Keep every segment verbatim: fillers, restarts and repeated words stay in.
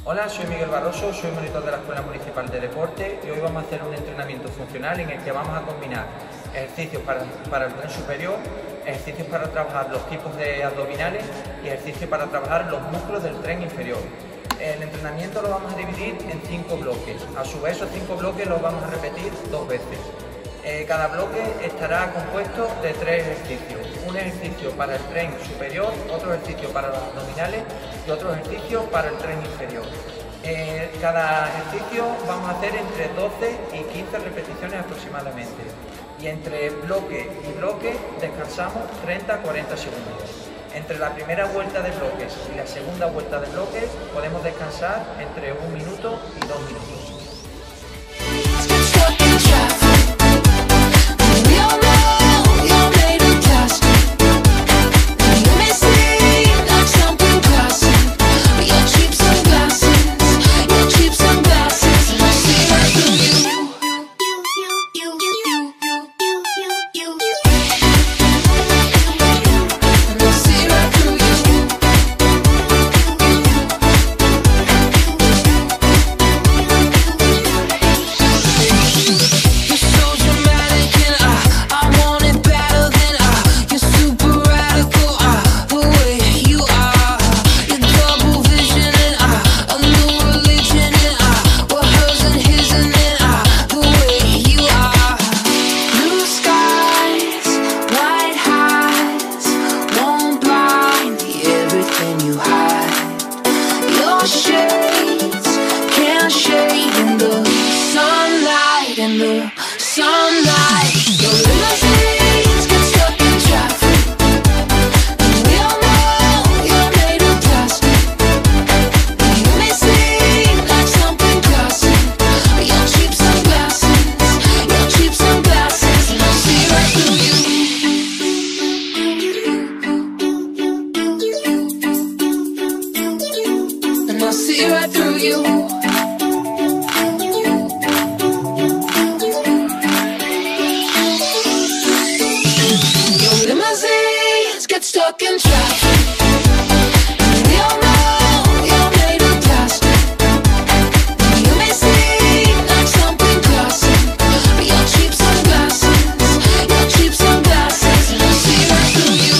Hola, soy Miguel Barroso, soy monitor de la Escuela Municipal de Deporte y hoy vamos a hacer un entrenamiento funcional en el que vamos a combinar ejercicios para, para el tren superior, ejercicios para trabajar los tipos de abdominales y ejercicios para trabajar los músculos del tren inferior. El entrenamiento lo vamos a dividir en cinco bloques. A su vez, esos cinco bloques los vamos a repetir dos veces. Eh, cada bloque estará compuesto de tres ejercicios. Un ejercicio para el tren superior, otro ejercicio para los abdominales y otro ejercicio para el tren inferior. Eh, cada ejercicio vamos a hacer entre doce y quince repeticiones aproximadamente. Y entre bloque y bloque descansamos treinta a cuarenta segundos. Entre la primera vuelta de bloques y la segunda vuelta de bloques podemos descansar entre un minuto y dos minutos. See right through you. Your limousines get stuck in traffic. We all know you're made of plastic. You may seem like something classic, but your cheap sunglasses, your cheap sunglasses, and I see right through you.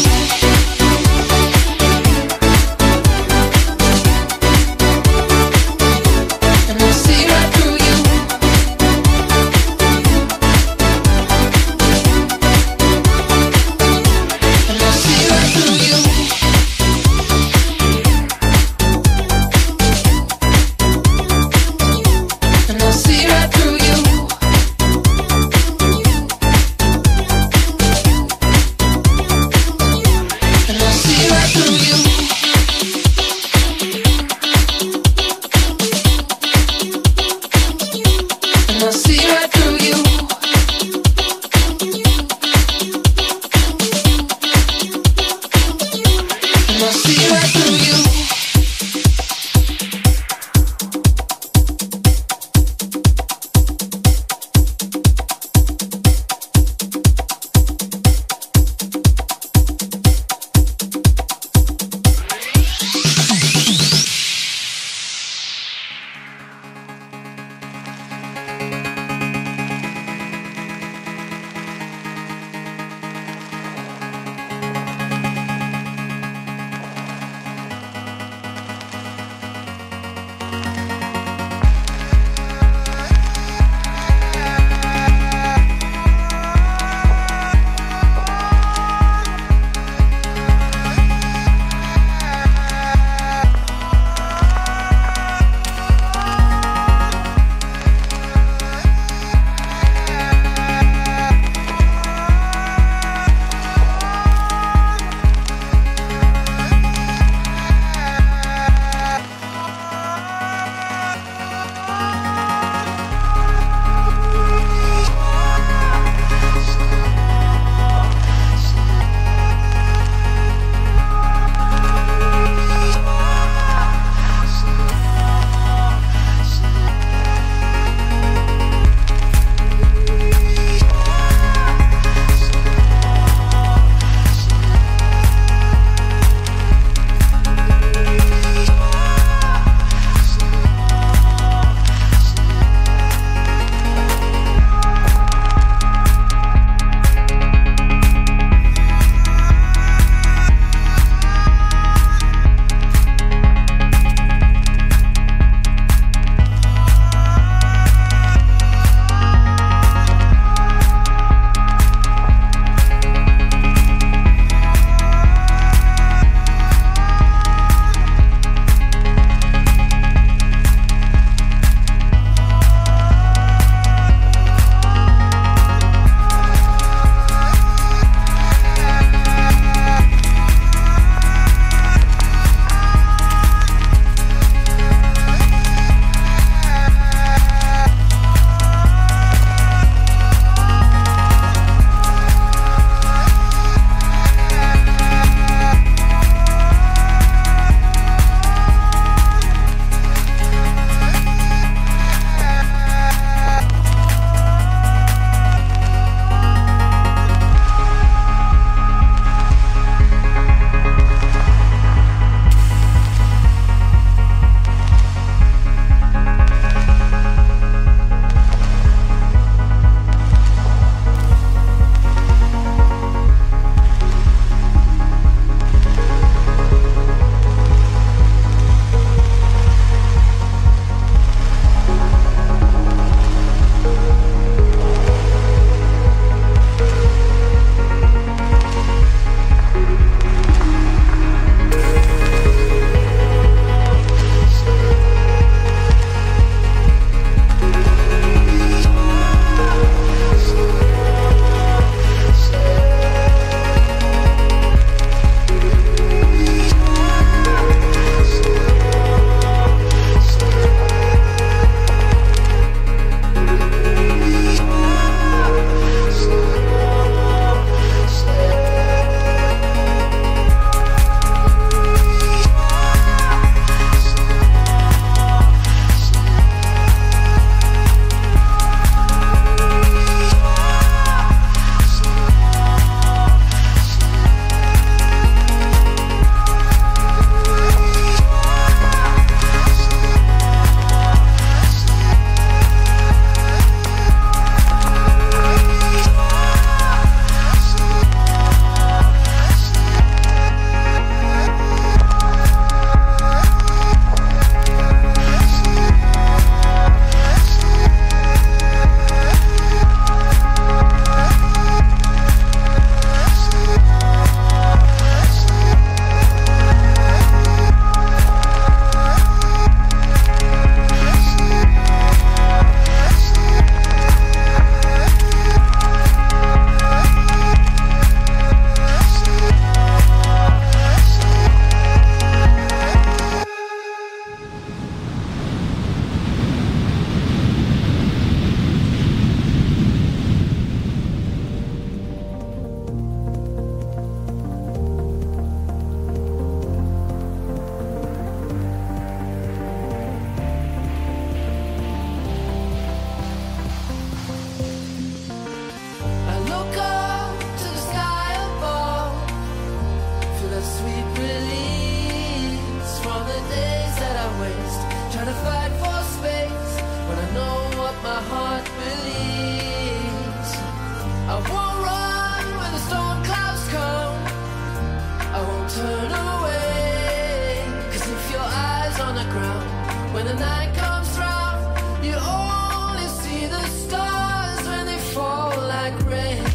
When the night comes round, you only see the stars when they fall like rain.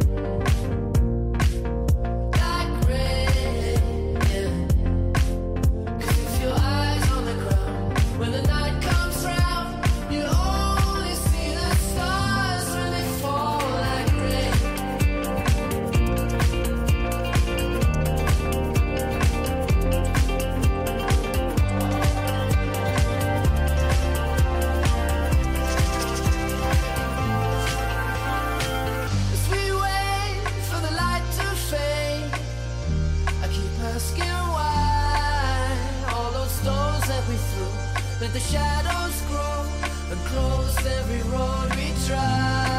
Like rain, yeah. 'Cause if your eyes on the ground, when the night comes round, you only see the stars when they fall like rain. As we wait for the light to fade, I keep asking why all those stones that we threw let the shadows grow and close every road we try.